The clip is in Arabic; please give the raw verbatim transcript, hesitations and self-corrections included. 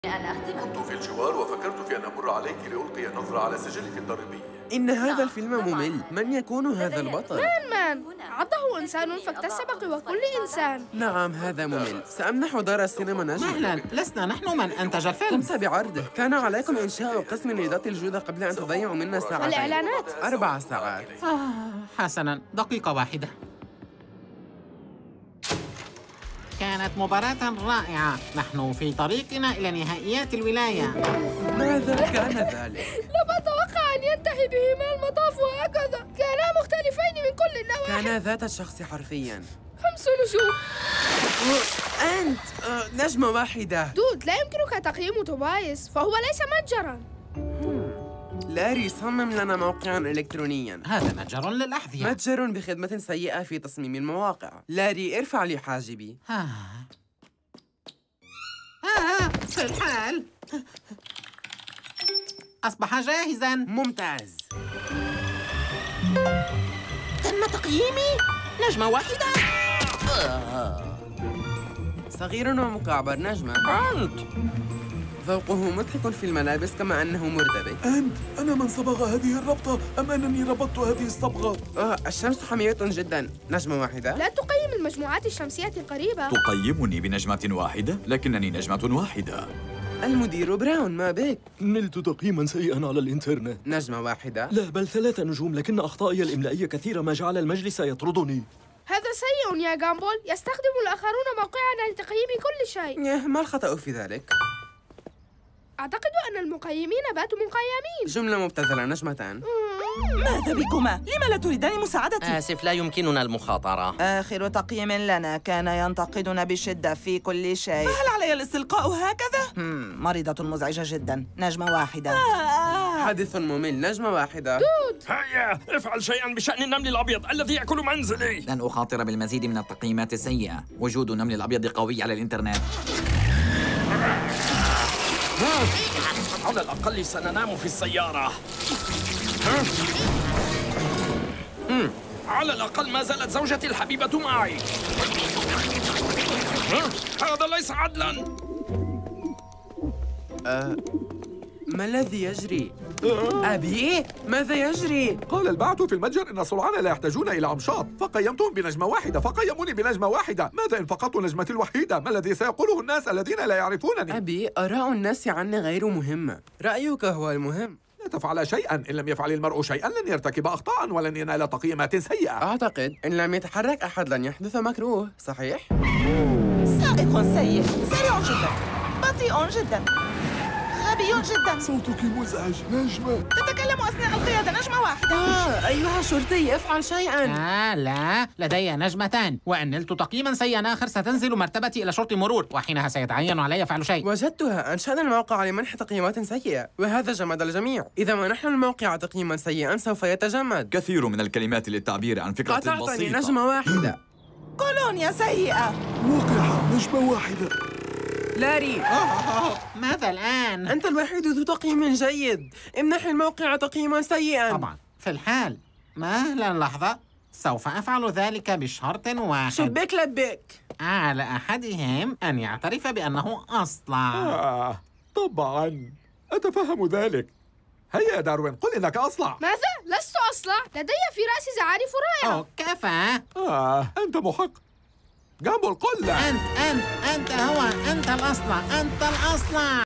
أن أختمه. كنت في الجوار وفكرت في أن أمر عليك لألقي نظرة على سجلك الضريبي. إن هذا الفيلم ممل. من يكون هذا البطل؟ مان مان عضه إنسان فاكتسب قوى كل إنسان. نعم هذا ممل. سأمنح دار السينما نجم. مهلا، لسنا نحن من أنتج الفيلم. قمت بعرضه. كان عليكم إنشاء قسم نيدات الجودة قبل أن تضيعوا منا ساعتين. والإعلانات أربع ساعات. آه حسنا، دقيقة واحدة. كانت مباراة رائعة. نحن في طريقنا إلى نهائيات الولاية. ماذا كان ذلك؟ لم أتوقع أن ينتهي بهما المطاف هكذا. كانا مختلفين من كل النواحي. كانا ذات الشخص حرفياً. خمس نجوم. أنت آه، نجمة واحدة. دود، لا يمكنك تقييم توبايس، فهو ليس متجراً. لاري صمم لنا موقعاً إلكترونياً. هذا متجر للأحذية. متجر بخدمة سيئة في تصميم المواقع. لاري ارفع لي حاجبي. آه. آه في الحال. أصبح جاهزاً. ممتاز. تم تقييمي نجمة واحدة. صغير ومكعبر نجمة. أنت ذوقه مضحك في الملابس كما أنه مرتبك. أنت أنا من صبغ هذه الربطة أم أنني ربطت هذه الصبغة؟ آه الشمس حامية جدا. نجمة واحدة. لا تقيم المجموعات الشمسية القريبة. تقيمني بنجمة واحدة لكنني نجمة واحدة. المدير براون ما بك؟ نلت تقييما سيئا على الإنترنت. نجمة واحدة. لا بل ثلاثة نجوم، لكن أخطائي الإملائية كثيرة ما جعل المجلس يطردني. هذا سيء يا جامبول. يستخدم الآخرون موقعنا لتقييم كل شيء. إيه، ما الخطأ في ذلك؟ أعتقد أن المقيمين باتوا مقيمين. جملة مبتذلة نجمتان. ماذا بكما؟ لم لا تريدان مساعدتي؟ آسف، لا يمكننا المخاطرة. آخر تقييم لنا كان ينتقدنا بشدة في كل شيء. فهل علي الاستلقاء هكذا؟ هم، مريضة مزعجة جدا. نجمة واحدة. آه. حادث ممل. نجمة واحدة. دود، هيا افعل شيئا بشأن النمل الأبيض الذي يأكل منزلي. لن أخاطر بالمزيد من التقييمات السيئة. وجود النمل الأبيض قوي على الإنترنت. على الأقل سننام في السيارة. على الأقل ما زالت زوجتي الحبيبة معي. هذا ليس عدلاً. أه ما الذي يجري؟ أبي؟ ماذا يجري؟ قال البعث في المتجر إن الصلعان لا يحتاجون إلى أمشاط، فقيمتهم بنجمة واحدة، فقيموني بنجمة واحدة. ماذا إن فقدت نجمتي الوحيدة؟ ما الذي سيقوله الناس الذين لا يعرفونني؟ أبي، آراء الناس عني غير مهمة. رأيك هو المهم. لا تفعل شيئا. إن لم يفعل المرء شيئا لن يرتكب أخطاء ولن ينال تقييمات سيئة. أعتقد إن لم يتحرك أحد لن يحدث مكروه، صحيح؟ سائق سيء، سريع جدا، بطيء جدا، غبي جدا. صوتك مزعج نجمة. تتكلم أثناء القيادة. نجمة واحدة. آه أيها الشرطي افعل شيئا. آه لا، لدي نجمتان، وإن نلت تقييما سيئا آخر ستنزل مرتبتي إلى شرطي مرور، وحينها سيتعين علي فعل شيء. وجدتها. أنشأنا الموقع لمنح تقييمات سيئة، وهذا جمد الجميع. إذا منحنا الموقع تقييما سيئا سوف يتجمد. كثير من الكلمات للتعبير عن فكرة قطعتني. بسيطة. نجمة واحدة. كولونيا سيئة. وقع. نجمة واحدة. لاري، أوه، ماذا الآن؟ أنت الوحيد ذو تقييم جيد. امنح الموقع تقييما سيئا. طبعا في الحال. مهلا لحظة، سوف أفعل ذلك بشرط واحد. شبك لبك. على أحدهم أن يعترف بأنه أصلع. آه طبعا أتفهم ذلك. هيا يا داروين، قل إنك أصلع. ماذا؟ لست أصلع. لدي في رأسي زعارف رائعة. أوه كفى. آه أنت محق. جامبول قل. أنت أنت أنت هو أنت الأصلع، أنت الأصلع.